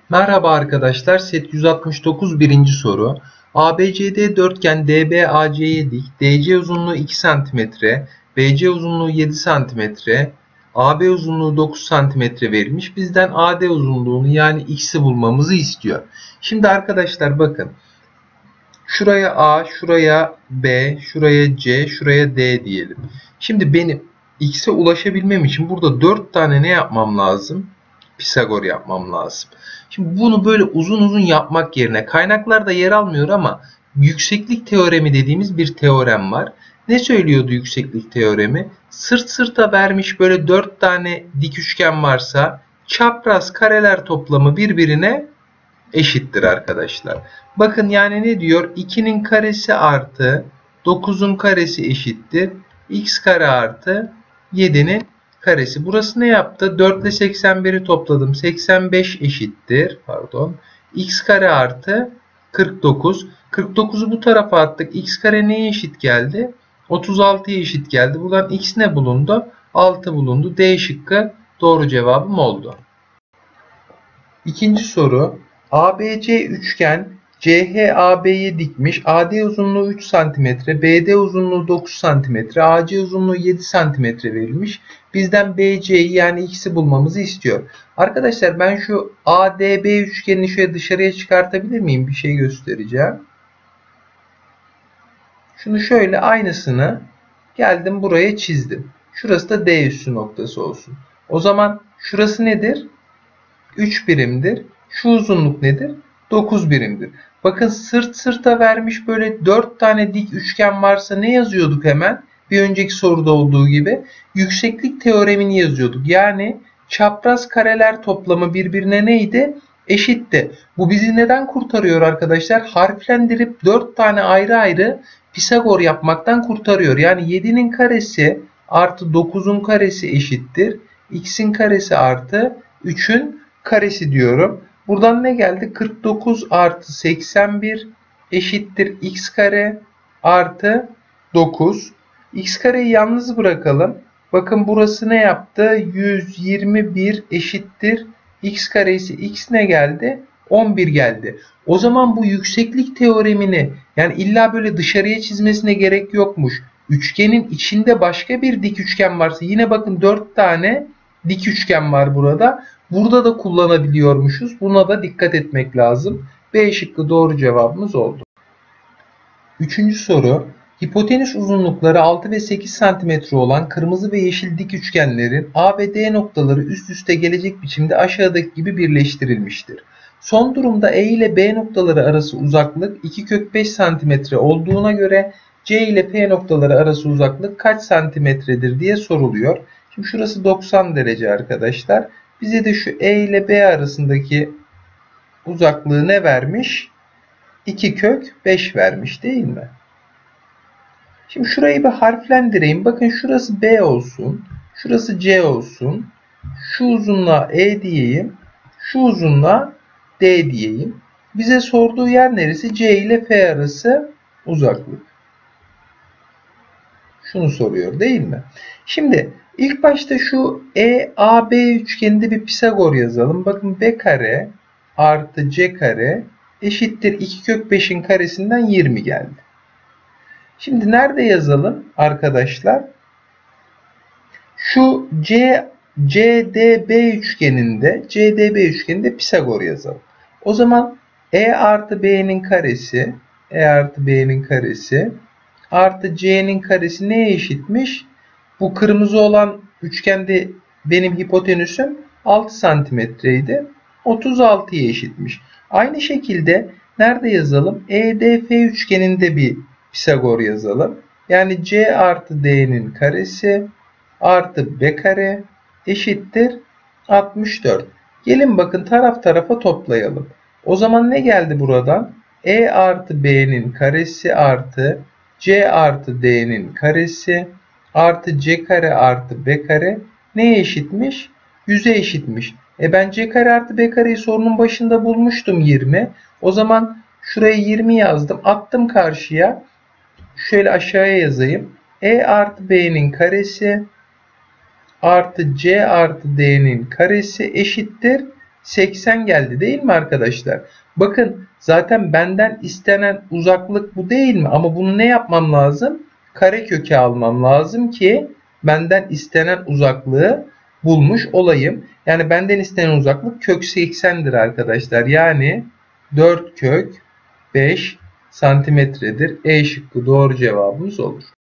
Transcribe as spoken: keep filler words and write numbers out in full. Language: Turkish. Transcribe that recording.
Merhaba arkadaşlar, set yüz altmış dokuz birinci soru. A B C D dörtgen D B A C'ye dik, D C uzunluğu iki santimetre, B C uzunluğu yedi santimetre, A B uzunluğu dokuz santimetre verilmiş. Bizden A D uzunluğunu yani x'i bulmamızı istiyor. Şimdi arkadaşlar bakın. Şuraya A, şuraya B, şuraya C, şuraya D diyelim. Şimdi benim x'e ulaşabilmem için burada dört tane ne yapmam lazım? Pisagor yapmam lazım. Şimdi bunu böyle uzun uzun yapmak yerine kaynaklarda yer almıyor ama yükseklik teoremi dediğimiz bir teorem var. Ne söylüyordu yükseklik teoremi? Sırt sırta vermiş böyle dört tane dik üçgen varsa çapraz kareler toplamı birbirine eşittir arkadaşlar. Bakın yani ne diyor? ikinin karesi artı dokuzun karesi eşittir x kare artı yedinin karesi. Burası ne yaptı? dört ile seksen biri topladım. seksen beş eşittir. Pardon. X kare artı kırk dokuz. kırk dokuzu bu tarafa attık. X kare neye eşit geldi? otuz altıya eşit geldi. Buradan x ne bulundu? altı bulundu. D şıkkı doğru cevabım oldu. İkinci soru. A B C üçgen C H A B'ye dikmiş. A D uzunluğu üç santimetre, B D uzunluğu dokuz santimetre, A C uzunluğu yedi santimetre verilmiş. Bizden B C'yi yani x'i bulmamızı istiyor. Arkadaşlar ben şu A D B üçgenini şöyle dışarıya çıkartabilir miyim? Bir şey göstereceğim. Şunu şöyle aynısını geldim buraya çizdim. Şurası da D üssü noktası olsun. O zaman şurası nedir? üç birimdir. Şu uzunluk nedir? dokuz birimdir. Bakın sırt sırta vermiş böyle dört tane dik üçgen varsa ne yazıyorduk hemen? Bir önceki soruda olduğu gibi yükseklik teoremini yazıyorduk. Yani çapraz kareler toplamı birbirine neydi? Eşitti. Bu bizi neden kurtarıyor arkadaşlar? Harflendirip dört tane ayrı ayrı Pisagor yapmaktan kurtarıyor. Yani yedinin karesi artı dokuzun karesi eşittir. X'in karesi artı üçün karesi diyorum. Buradan ne geldi? kırk dokuz artı seksen bir eşittir x kare artı dokuz. X kareyi yalnız bırakalım. Bakın burası ne yaptı? yüz yirmi bir eşittir x karesi. X ne geldi? on bir geldi. O zaman bu yükseklik teoremini yani illa böyle dışarıya çizmesine gerek yokmuş. Üçgenin içinde başka bir dik üçgen varsa yine bakın dört tane dik üçgen var burada. Burada da kullanabiliyormuşuz. Buna da dikkat etmek lazım. B şıkkı doğru cevabımız oldu. Üçüncü soru. Hipotenüs uzunlukları altı ve sekiz santimetre olan kırmızı ve yeşil dik üçgenlerin A ve D noktaları üst üste gelecek biçimde aşağıdaki gibi birleştirilmiştir. Son durumda E ile B noktaları arası uzaklık iki kök beş santimetre olduğuna göre C ile P noktaları arası uzaklık kaç santimetredir diye soruluyor. Şimdi şurası doksan derece arkadaşlar. Bize de şu E ile B arasındaki uzaklığı ne vermiş? iki kök beş vermiş değil mi? Şimdi şurayı bir harflendireyim. Bakın şurası B olsun. Şurası C olsun. Şu uzunluğa E diyeyim. Şu uzunluğa D diyeyim. Bize sorduğu yer neresi? C ile F arası uzaklık. Şunu soruyor değil mi? Şimdi ilk başta şu E A B üçgeninde bir Pisagor yazalım. Bakın B kare artı C kare eşittir iki kök beşin karesinden yirmi geldi. Şimdi nerede yazalım arkadaşlar? Şu C C D B üçgeninde C D B üçgeninde Pisagor yazalım. O zaman E artı B'nin karesi E artı B'nin karesi artı C'nin karesi neye eşitmiş? Bu kırmızı olan üçgende benim hipotenüsüm altı santimetreydi. otuz altıya eşitmiş. Aynı şekilde nerede yazalım? E D F üçgeninde bir Pisagor yazalım. Yani C artı D'nin karesi artı B kare eşittir altmış dört. Gelin bakın taraf tarafa toplayalım. O zaman ne geldi buradan? E artı B'nin karesi artı C artı D'nin karesi artı C kare artı B kare neye eşitmiş? yüze eşitmiş. E ben C kare artı B kareyi sorunun başında bulmuştum yirmi. O zaman şuraya yirmi yazdım. Attım karşıya. Şöyle aşağıya yazayım. E artı B'nin karesi artı C artı D'nin karesi eşittir seksen geldi değil mi arkadaşlar? Bakın zaten benden istenen uzaklık bu değil mi? Ama bunu ne yapmam lazım? Karekökü almam lazım ki benden istenen uzaklığı bulmuş olayım. Yani benden istenen uzaklık kök seksen'dir arkadaşlar. Yani dört kök beş santimetredir. E şıkkı doğru cevabımız olur.